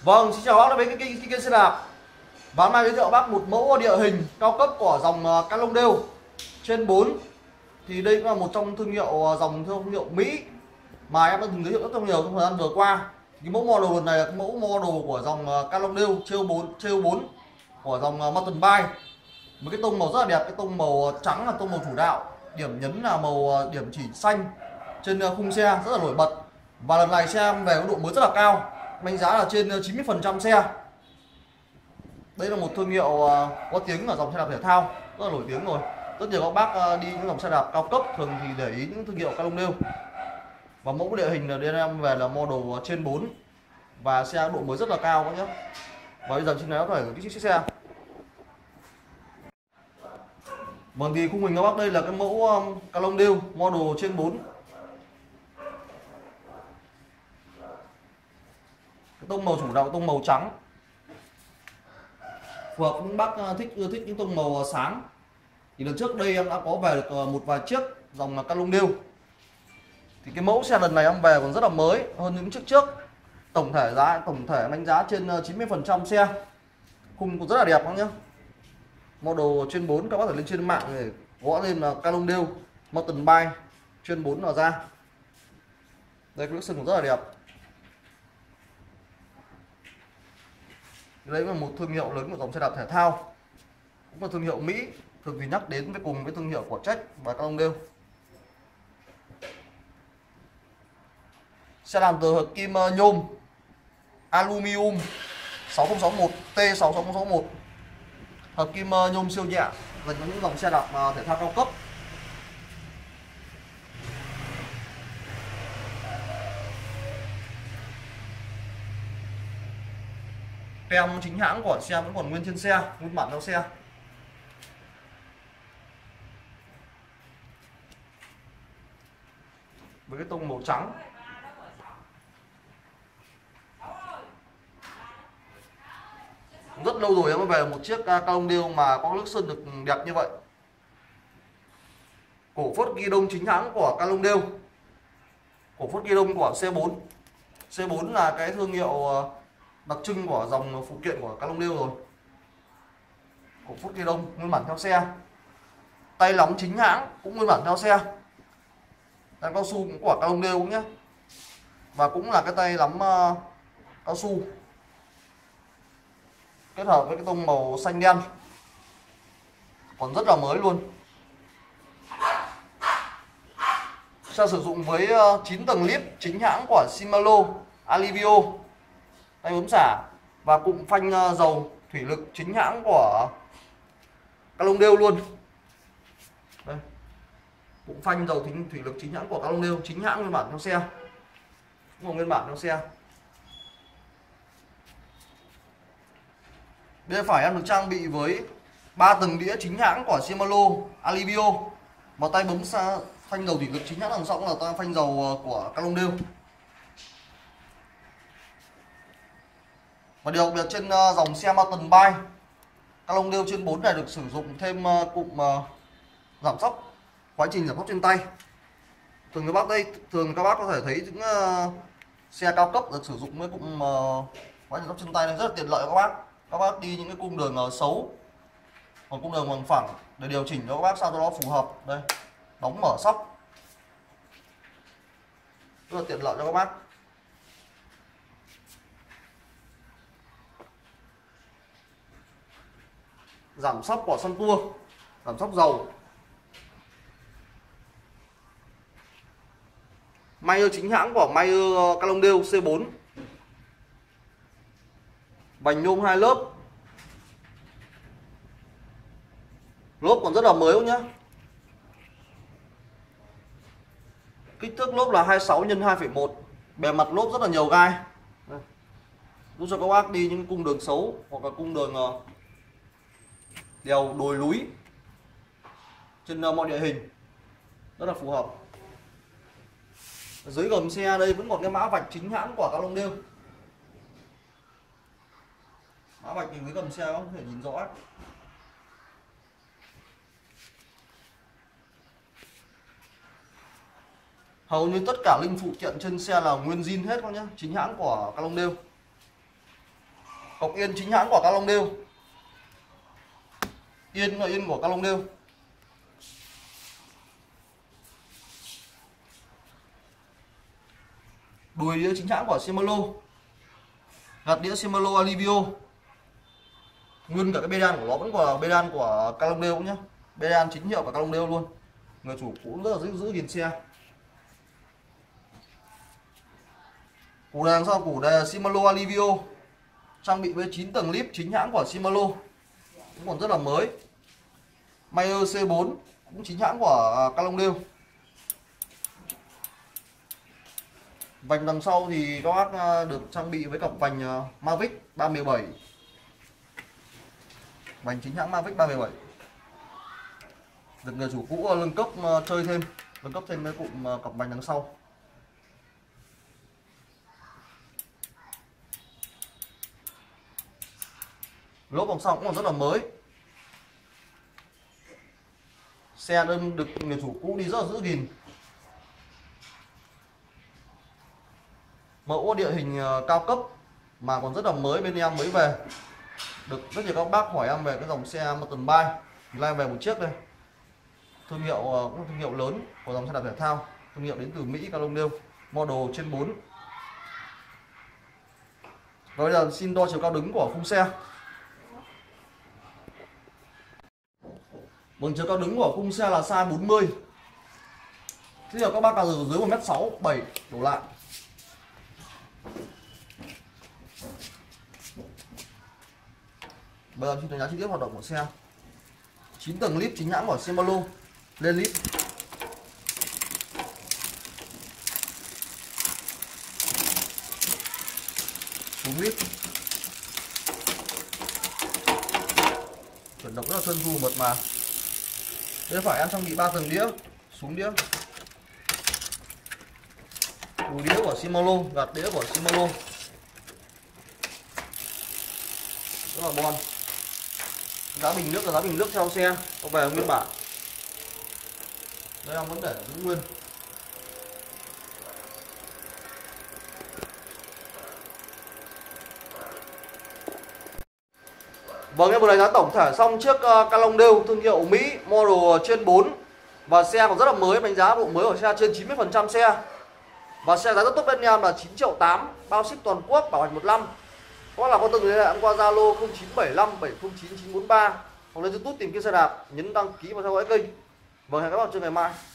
Vâng, xin chào bác đã đến cái kênh xe đạp. Và hôm nay giới thiệu bác một mẫu địa hình cao cấp của dòng Cannondale trên 4. Thì đây cũng là một trong thương hiệu dòng thương hiệu Mỹ mà em đã từng giới thiệu rất nhiều trong thời gian vừa qua. Cái mẫu model lần này là cái mẫu model của dòng Cannondale Trail 4 của dòng Mountain Bike. Một cái tông màu rất là đẹp, cái tông màu trắng là tông màu chủ đạo, điểm nhấn là màu điểm chỉ xanh trên khung xe rất là nổi bật. Và lần này xe về có độ mới rất là cao, đánh giá là trên 90% xe. Đây là một thương hiệu có tiếng ở dòng xe đạp thể thao, rất là nổi tiếng rồi. Rất nhiều các bác đi những dòng xe đạp cao cấp thường thì để ý những thương hiệu Cannondale. Và mẫu địa hình là bên em về là model trên 4 và xe độ mới rất là cao các nhé. Và bây giờ trên này có thể cái chiếc xe. Vâng, thì khung hình các bác đây là cái mẫu Cannondale model trên 4. Cái tông màu chủ đạo tông màu trắng, phù hợp với bác ưa thích những tông màu sáng. Thì lần trước đây em đã có về được một vài chiếc dòng Cannondale. Thì cái mẫu xe lần này em về còn rất là mới hơn những chiếc trước. Tổng thể đánh giá trên 90% xe. Khung cũng rất là đẹp các nhé. Model trên 4 các bác thể lên trên mạng để gõ lên là Cannondale Mountain Bike trên 4 là ra. Đây cái sừng cũng rất là đẹp. Đây là một thương hiệu lớn của dòng xe đạp thể thao, cũng là thương hiệu Mỹ, thường thì nhắc đến với cùng với thương hiệu của Trek và Cannondale. Xe làm từ hợp kim nhôm aluminum 6061 T6061, hợp kim nhôm siêu nhẹ dành cho những dòng xe đạp thể thao cao cấp. Tem chính hãng của xe vẫn còn nguyên trên xe, nguyên bản theo xe. Với cái tông màu trắng. Rất lâu rồi em mới về một chiếc Cannondale mà có nước sơn được đẹp như vậy. Cổ phốt ghi đông chính hãng của Cannondale, cổ phốt ghi đông của C4. C4 là cái thương hiệu đặc trưng của dòng phụ kiện của Cannondale rồi. Cổ phốt ghi đông nguyên bản theo xe. Tay nắm chính hãng cũng nguyên bản theo xe. Tay cao su cũng của Cannondale cũng nhé. Và cũng là cái tay nắm cao su kết hợp với cái tông màu xanh đen, còn rất là mới luôn. Xe sử dụng với 9 tầng lip chính hãng của Shimano Alivio, tay bấm xả và cụm phanh dầu thủy lực chính hãng của Cannondale luôn. Đây, cụm phanh dầu thủy lực chính hãng của Cannondale, chính hãng nguyên bản theo xe, cũng là nguyên bản theo xe. Bên phải em được trang bị với 3 tầng đĩa chính hãng của Shimano Alivio và tay bấm phanh dầu thủy lực chính hãng đằng sau cũng là tay phanh dầu của Cannondale. Và điều đặc biệt trên dòng xe Mountain Bike Cannondale trên 4 này được sử dụng thêm cụm giảm sóc, quá trình giảm sóc trên tay. Thường các bác có thể thấy những xe cao cấp được sử dụng với cụm quá trình giảm sóc trên tay này rất là tiện lợi các bác. Các bác đi những cái cung đường xấu hoặc cung đường bằng phẳng để điều chỉnh cho các bác sao cho nó phù hợp. Đây, đóng mở sóc rất là tiện lợi cho các bác. Giảm sóc của Sun Tour, giảm sóc dầu. Mayer chính hãng của Mayer Cannondale C4. Vành nhôm 2 lớp. Lốp còn rất là mới không nhá. Kích thước lốp là 26 x 2,1. Bề mặt lốp rất là nhiều gai. Giúp cho các bác đi những cung đường xấu hoặc là cung đường đèo đồi núi trên mọi địa hình rất là phù hợp. Dưới gầm xe đây vẫn còn cái mã vạch chính hãng của Cannondale. Mã vạch dưới gầm xe có thể nhìn rõ ấy. Hầu như tất cả linh phụ kiện trên xe là nguyên zin hết các nhá, chính hãng của Cannondale. Cọc yên chính hãng của Ca Long Đêu. Yên là yên của Ca Long Đêu. Đùi đĩa chính hãng của Shimano. Gạt đĩa Shimano Alivio. Nguyên cả cái bê đan của nó vẫn là bê đan của Ca Long Đêu nhá. Bê đan chính hiệu của Ca Long Đêu luôn. Người chủ cũ rất là giữ gìn xe. Củ đàn sau củ đề Shimano Alivio, trang bị với 9 tầng lip chính hãng của Shimano, cũng còn rất là mới. Mayer C4 cũng chính hãng của Ca Long Đêu. Vành đằng sau thì các bác được trang bị với cặp vành Mavic 317. Vành chính hãng Mavic 317. Được người chủ cũ nâng cấp chơi thêm, nâng cấp thêm cái cụm cặp vành đằng sau. Lốp đằng sau cũng còn rất là mới. Xe đơn được người chủ cũ đi rất là giữ gìn. Mẫu địa hình cao cấp mà còn rất là mới, bên em mới về. Được rất nhiều các bác hỏi em về cái dòng xe mountain bike, thì lai về một chiếc đây. Thương hiệu cũng là thương hiệu lớn của dòng xe đạp thể thao, thương hiệu đến từ Mỹ, Ca Long Đêu, model trên 4. Và bây giờ xin đo chiều cao đứng của khung xe. Chiều cao đứng của khung xe là size 40. Thế giờ các bác là dưới 1m6, 7 đổ lại. Bây giờ chúng tôi đánh giá chi tiết hoạt động của xe. 9 tầng lip chính hãng của Shimano. Lên lip. Xuống lip. Chuyển động rất là trơn tru mượt mà. Đây phải em trang bị 3 tầng đĩa, xuống đĩa. Đùi đĩa của Shimano, gạt đĩa của Shimano. Rất là bon. Giá bình nước là giá bình nước theo xe, có về nguyên bản. Đây em vẫn để giữ nguyên. Vâng, em vừa đánh giá tổng thể xong chiếc Ca Long Đêu thương hiệu Mỹ, model trên 4. Và xe còn rất là mới, đánh giá độ mới của xe trên 90% xe. Và xe giá rất tốt bên em là 9.8 triệu, bao ship toàn quốc, bảo hành 1 năm. Các bác nào có từng liên hệ em qua Zalo 0975 709 943 hoặc lên YouTube tìm kiếm xe đạp, nhấn đăng ký và theo dõi kênh. Vâng, hẹn các bạn trong ngày mai.